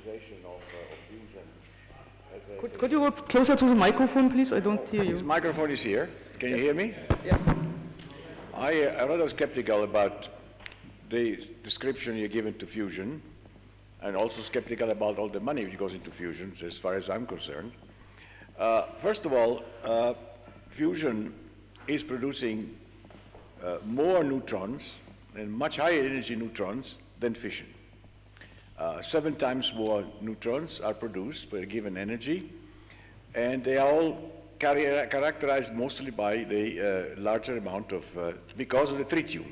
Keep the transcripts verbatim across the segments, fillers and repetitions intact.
utilization of, uh, of fusion. As a could, could you go closer to the microphone, please? I don't hear you. This microphone is here. Can you hear me? Yes. I, uh, I'm rather skeptical about the description you're given to fusion, and also skeptical about all the money which goes into fusion, as far as I'm concerned. Uh, first of all, uh, fusion is producing uh, more neutrons and much higher energy neutrons than fission. Uh, seven times more neutrons are produced per given energy, and they are all carry, characterized mostly by the uh, larger amount of, uh, because of the tritium.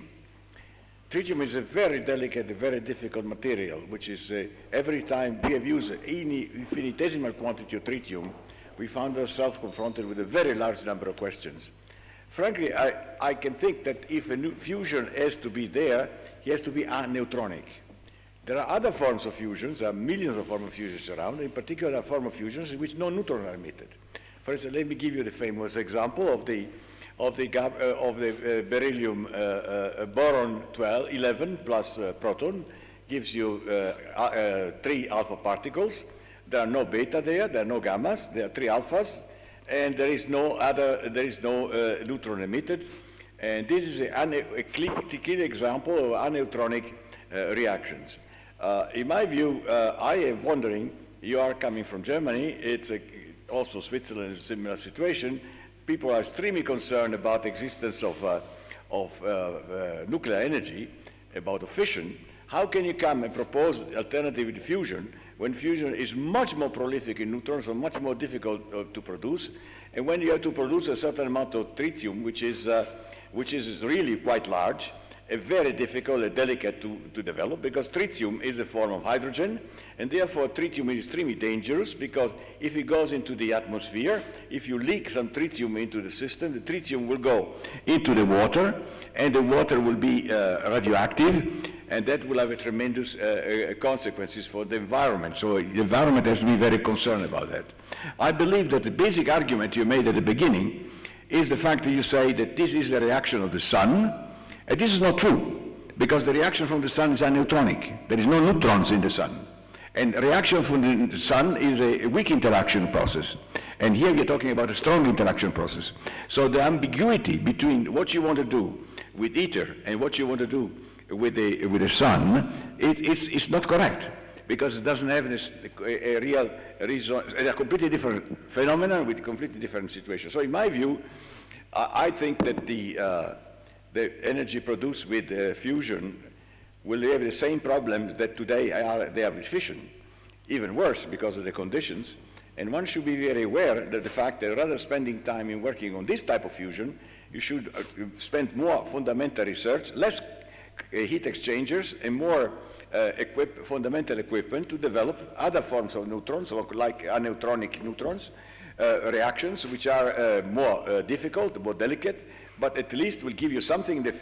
Tritium is a very delicate, very difficult material, which is uh, every time we have used any infinitesimal quantity of tritium, we found ourselves confronted with a very large number of questions. Frankly, I, I can think that if a new fusion has to be there, he has to be aneutronic. There are other forms of fusions, there are millions of forms of fusions around, in particular there are forms of fusions in which no neutrons are emitted. For instance, let me give you the famous example of the of the, uh, of the uh, beryllium uh, uh, boron twelve, eleven plus uh, proton gives you uh, uh, three alpha particles. There are no beta there, there are no gammas, there are three alphas, and there is no other, there is no uh, neutron emitted. And this is a, a clear example of aneutronic uh, reactions. Uh, in my view, uh, I am wondering, you are coming from Germany, it's a, also Switzerland is a similar situation. People are extremely concerned about the existence of, uh, of uh, uh, nuclear energy, about the fission. How can you come and propose alternative to fusion when fusion is much more prolific in neutrons and much more difficult uh, to produce? And when you have to produce a certain amount of tritium, which is, uh, which is really quite large, uh, very difficult and delicate to, to develop, because tritium is a form of hydrogen, and therefore tritium is extremely dangerous, because if it goes into the atmosphere, if you leak some tritium into the system, the tritium will go into the water, and the water will be uh, radioactive, and that will have a tremendous uh, uh, consequences for the environment. So the environment has to be very concerned about that. I believe that the basic argument you made at the beginning is the fact that you say that this is the reaction of the sun, and this is not true, because the reaction from the sun is aneutronic. There is no neutrons in the sun. And reaction from the sun is a weak interaction process. And here we're talking about a strong interaction process. So the ambiguity between what you want to do with ether and what you want to do with the, with the sun, it, it's, it's not correct, because it doesn't have this, a, a real reason, a completely different phenomenon with completely different situations. So in my view, I, I think that the, uh, the energy produced with uh, fusion will have the same problems that today are, they have with fission, even worse because of the conditions. And one should be very aware that the fact that rather spending time in working on this type of fusion, you should uh, spend more fundamental research, less uh, heat exchangers, and more uh, equip fundamental equipment to develop other forms of neutrons, or like aneutronic neutrons, uh, reactions, which are uh, more uh, difficult, more delicate, but at least will give you something that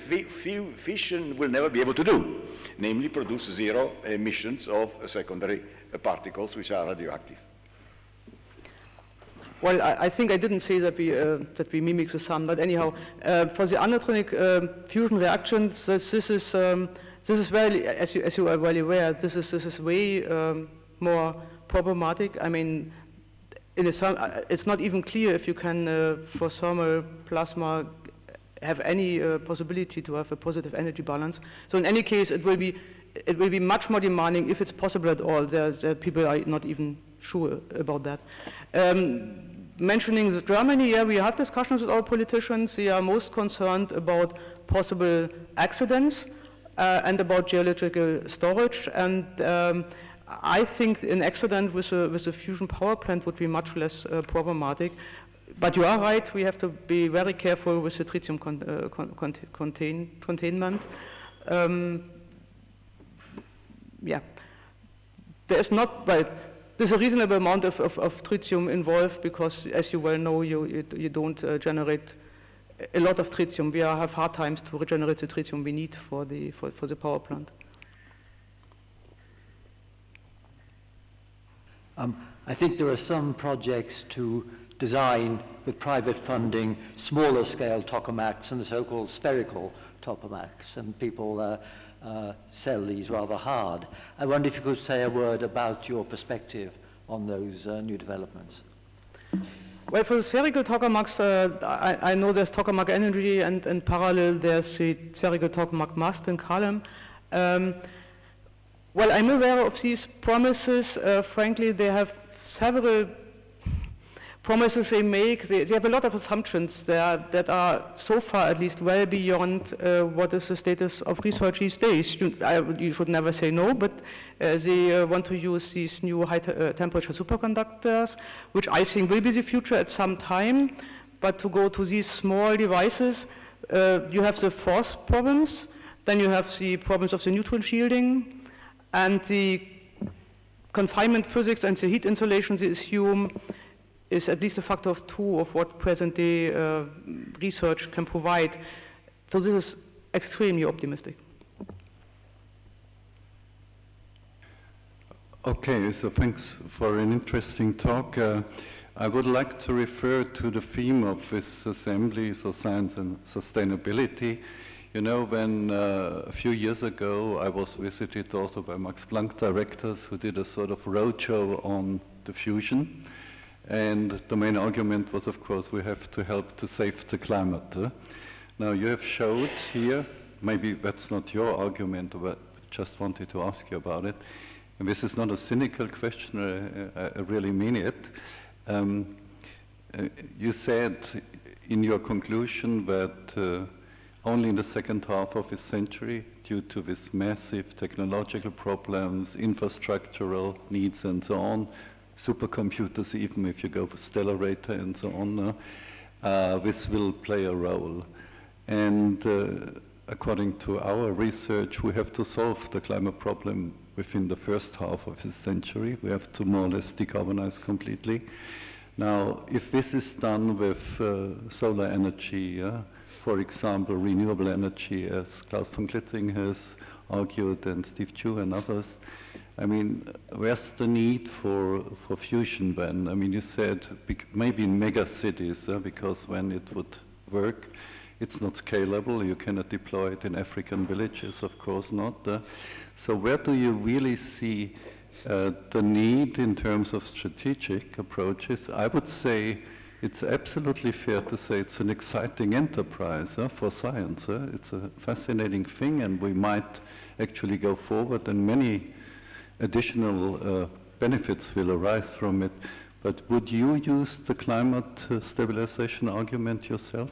fission will never be able to do, namely produce zero emissions of secondary particles which are radioactive. Well, I, I think I didn't say that we, uh, that we mimic the sun, but anyhow, uh, for the aneutronic uh, fusion reactions, this, this is um, this is very, as you as you are well aware, this is this is way um, more problematic. I mean, in a sun, it's not even clear if you can uh, for thermal plasma have any uh, possibility to have a positive energy balance. So in any case, it will be it will be much more demanding if it's possible at all. There, there people are not even sure about that. Um, mentioning the Germany, yeah, we have discussions with our politicians. They are most concerned about possible accidents uh, and about geological storage. And um, I think an accident with a, with a fusion power plant would be much less uh, problematic. But you are right, we have to be very careful with the tritium con uh, con contain containment. Um, yeah, there is not, well, there's a reasonable amount of, of, of tritium involved, because, as you well know, you, you, you don't uh, generate a lot of tritium. We are, have hard times to regenerate the tritium we need for the, for, for the power plant. Um, I think there are some projects to design with private funding, smaller scale tokamaks and the so-called spherical tokamaks, and people uh, uh, sell these rather hard. I wonder if you could say a word about your perspective on those uh, new developments. Well, for the spherical tokamaks, uh, I, I know there's tokamak energy, and in parallel there's the spherical tokamak mast in column. Um, well, I'm aware of these promises. Uh, frankly, they have several promises they make. They, they have a lot of assumptions there that are so far at least well beyond uh, what is the status of research these days. You, I, you should never say no, but uh, they uh, want to use these new high te uh, temperature superconductors, which I think will be the future at some time. But to go to these small devices, uh, you have the force problems, then you have the problems of the neutron shielding, and the confinement physics and the heat insulation they assume is at least a factor of two of what present-day uh, research can provide. So this is extremely optimistic. Okay, so thanks for an interesting talk. Uh, I would like to refer to the theme of this assembly, so science and sustainability. You know, when uh, a few years ago I was visited also by Max Planck directors who did a sort of roadshow on the fusion. And the main argument was, of course, we have to help to save the climate. Uh. Now, you have showed here, maybe that's not your argument, but just wanted to ask you about it. And this is not a cynical question, I, I really mean it. Um, uh, you said in your conclusion that uh, only in the second half of this century, due to this massive technological problems, infrastructural needs and so on, supercomputers, even if you go for stellarator and so on, uh, uh, this will play a role. And uh, according to our research, we have to solve the climate problem within the first half of this century. We have to more or less decarbonize completely. Now, if this is done with uh, solar energy, uh, for example, renewable energy, as Klaus von Klittring has argued, and Steve Chu and others, I mean, where's the need for, for fusion then? I mean, you said maybe in mega cities, uh, because when it would work, it's not scalable. You cannot deploy it in African villages, of course not. Uh, so where do you really see uh, the need in terms of strategic approaches? I would say it's absolutely fair to say it's an exciting enterprise uh, for science. Uh. It's a fascinating thing, and we might actually go forward, and many additional uh, benefits will arise from it. But would you use the climate uh, stabilization argument yourself?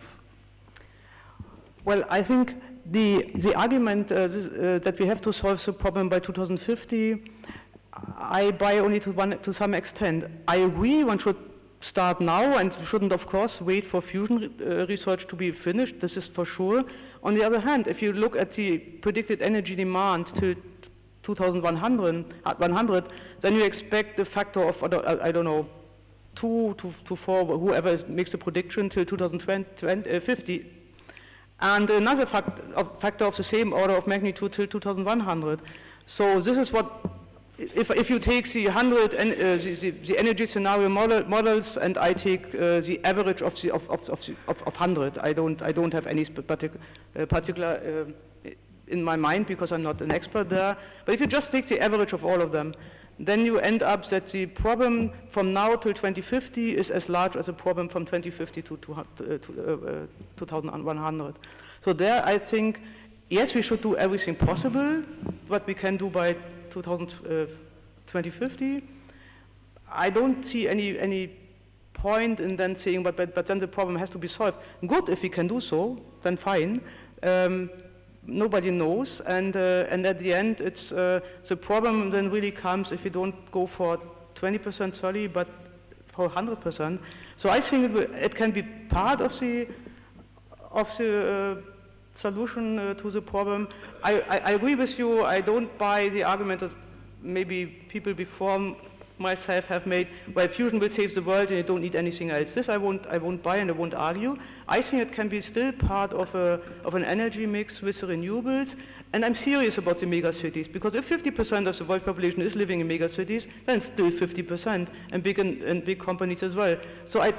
Well, I think the, the argument uh, this, uh, that we have to solve the problem by two thousand fifty, I buy only to, one, to some extent. I agree one should start now and shouldn't, of course, wait for fusion uh, research to be finished. This is for sure. On the other hand, if you look at the predicted energy demand to two thousand one hundred, then you expect the factor of, I don't know, two to, to four, whoever makes the prediction, till two thousand fifty. And another fact, of factor of the same order of magnitude till two thousand one hundred. So this is what, if, if you take the one hundred, and, uh, the, the, the energy scenario model, models, and I take uh, the average of the of, of, of, the, of, of one hundred, I don't, I don't have any partic uh, particular uh, in my mind because I'm not an expert there. But if you just take the average of all of them, then you end up that the problem from now till twenty fifty is as large as a problem from twenty fifty to, to, uh, to uh, two thousand one hundred. So there I think, yes, we should do everything possible, what we can do by twenty fifty. I don't see any, any point in then saying, but, but, but then the problem has to be solved. Good, if we can do so, then fine. Um, Nobody knows, and uh, and at the end, it's uh, the problem then really comes if you don't go for twenty percent solely, but for one hundred percent. So I think it, will, it can be part of the of the uh, solution uh, to the problem. I, I, I agree with you. I don't buy the argument that maybe people before myself have made, well, fusion will save the world and you don't need anything else. This I won't, I won't buy and I won't argue. I think it can be still part of, a, of an energy mix with the renewables. And I'm serious about the megacities, because if fifty percent of the world population is living in megacities, then it's still fifty percent, and big, and, and big companies as well. So I,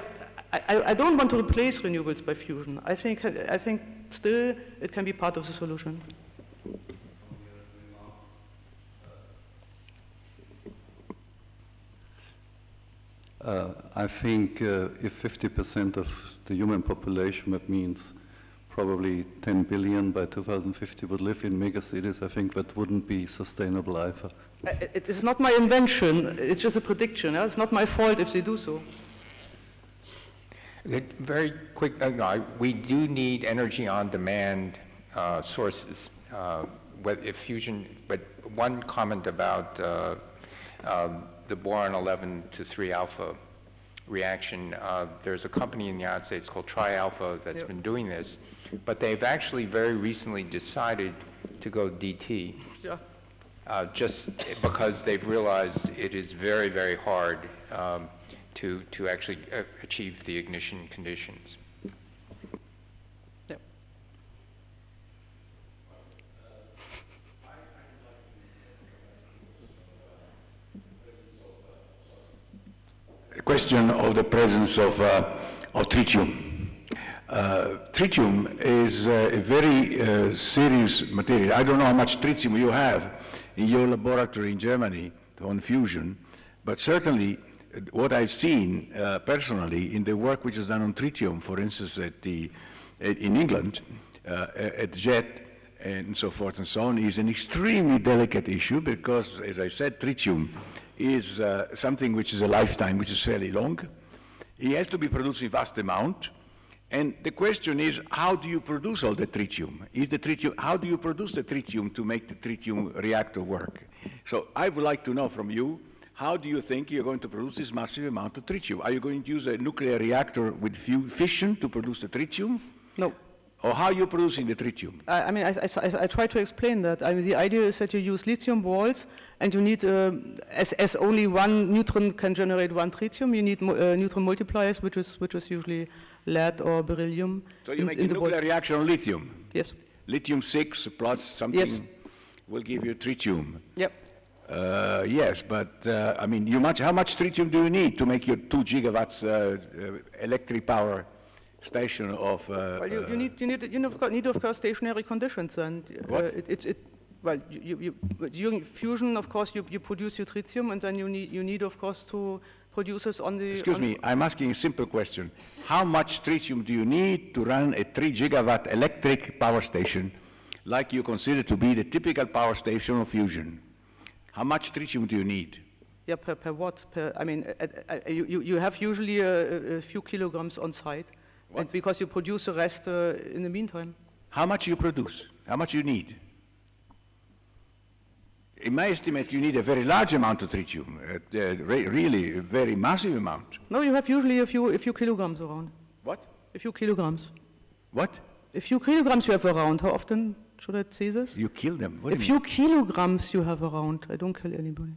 I, I don't want to replace renewables by fusion. I think, I think still it can be part of the solution. Uh, I think uh, if fifty percent of the human population, that means probably ten billion by two thousand fifty would live in megacities, I think that wouldn't be sustainable either. It is not my invention, it's just a prediction. Yeah? It's not my fault if they do so. It, very quick, uh, no, I, we do need energy on demand uh, sources. Uh, what, if fusion, but one comment about uh, um, the boron eleven to three alpha reaction, uh, there's a company in the United States called Tri-Alpha that's yep. been doing this, but they've actually very recently decided to go D T. Yeah. Uh, just because they've realized it is very, very hard um, to, to actually uh, achieve the ignition conditions. Yep. A question of the presence of, uh, of tritium. Uh, tritium is uh, a very uh, serious material. I don't know how much tritium you have in your laboratory in Germany on fusion, but certainly uh, what I've seen uh, personally in the work which is done on tritium, for instance, at the, at, in England, uh, at JET and so forth and so on, is an extremely delicate issue because, as I said, tritium is uh, something which is a lifetime, which is fairly long. It has to be produced in vast amount. And the question is, how do you produce all the tritium? Is the tritium, how do you produce the tritium to make the tritium reactor work? So I would like to know from you, how do you think you're going to produce this massive amount of tritium? Are you going to use a nuclear reactor with fission to produce the tritium? No. Or how are you producing the tritium? I, I mean, I, I, I try to explain that. I mean, the idea is that you use lithium balls, and you need, uh, as, as only one neutron can generate one tritium, you need mo uh, neutron multipliers, which is, which is usually lead or beryllium. So you in, make in a nuclear balls. reaction on lithium? Yes. Lithium six plus something Yes. will give you tritium. Yep. Uh, yes, but uh, I mean, you much, how much tritium do you need to make your two gigawatts uh, uh, electric power station of? Uh, Well, you, you need, you need, you need of course, need of course stationary conditions, and uh, What? it, it, it, well, you, you, you, during fusion, of course, you, you produce your tritium, and then you need, you need, of course, to produce it on the. Excuse on me, I'm asking a simple question. How much tritium do you need to run a three gigawatt electric power station, like you consider to be the typical power station of fusion? How much tritium do you need? Yeah, per, per watt. Per, I mean, uh, uh, uh, you, you have usually a, a few kilograms on site, and because you produce the rest uh, in the meantime. How much you produce? How much you need? In my estimate, you need a very large amount of tritium, uh, uh, re really a very massive amount. No, you have usually a few, a few kilograms around. What? A few kilograms. What? A few kilograms you have around. How often should I say this? You kill them. What A do you few mean? kilograms you have around. I don't kill anybody.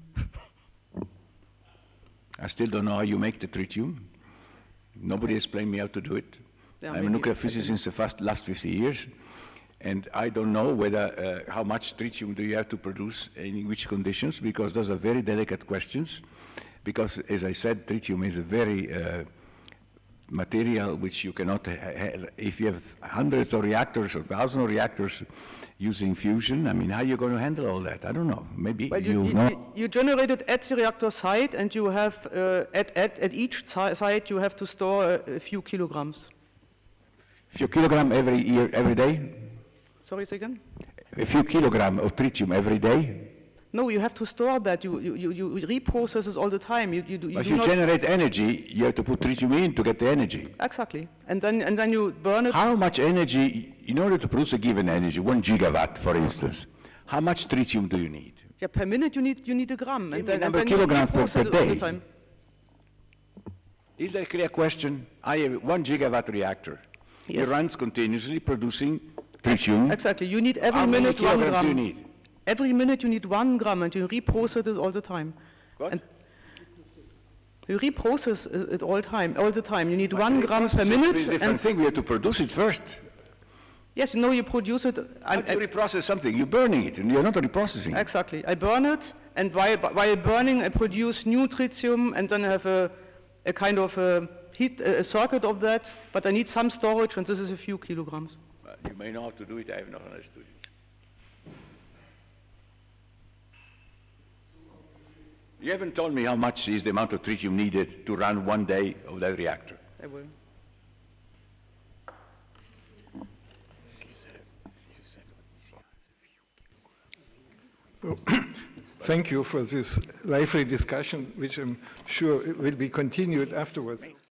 I still don't know how you make the tritium. Nobody explained me how to do it. Yeah, I'm a maybe nuclear I physicist can- since the first, last fifty years, and I don't know whether uh, how much tritium do you have to produce and in which conditions, because those are very delicate questions. Because, as I said, tritium is a very uh, material which you cannot, ha ha if you have hundreds of reactors or thousands of reactors using fusion, I mean, how are you going to handle all that? I don't know. Maybe Well, you, you, you, know. you- you generate it at the reactor site, and you have uh, at, at, at each si site you have to store a, a few kilograms. few kilogram every year, every day? Sorry, say again? A few kilogram of tritium every day? No, you have to store that. You, you, you, you reprocess it all the time. You, you, do, you But do you not generate energy, you have to put tritium in to get the energy. Exactly, and then and then you burn it. How much energy, in order to produce a given energy, one gigawatt, for instance, how much tritium do you need? Yeah, per minute you need you need a gram, Give and me then, and number then you kilogram per- reprocess per it all the day. time. Is that a clear question? I have one gigawatt reactor. It Yes. runs continuously producing tritium. Exactly, you need every How many minute one kilograms gram. do you need? Every minute you need one gram, and you reprocess it all the time. What? And you reprocess it it all time, all the time. You need But one the gram process per is a minute. pretty different And thing. We have to produce it first. yes, you know you produce it. How and- do you reprocess something? You're burning it, and you're not reprocessing it. Exactly. I burn it, and while, while burning, I produce new tritium, and then I have a, a kind of a heat, a circuit of that, but I need some storage, and this is a few kilograms. Uh, you may know how to do it, I have not understood it. You haven't told me how much is the amount of tritium needed to run one day of that reactor. I will. Well, thank you for this lively discussion, which I'm sure will be continued afterwards.